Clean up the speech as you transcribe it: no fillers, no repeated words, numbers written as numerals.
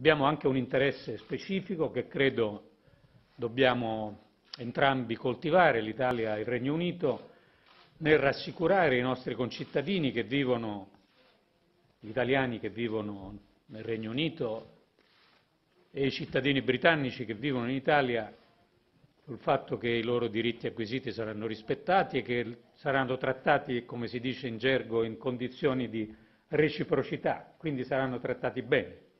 Abbiamo anche un interesse specifico che credo dobbiamo entrambi coltivare, l'Italia e il Regno Unito, nel rassicurare i nostri concittadini che vivono, gli italiani che vivono nel Regno Unito e i cittadini britannici che vivono in Italia sul fatto che i loro diritti acquisiti saranno rispettati e che saranno trattati, come si dice in gergo, in condizioni di reciprocità, quindi saranno trattati bene.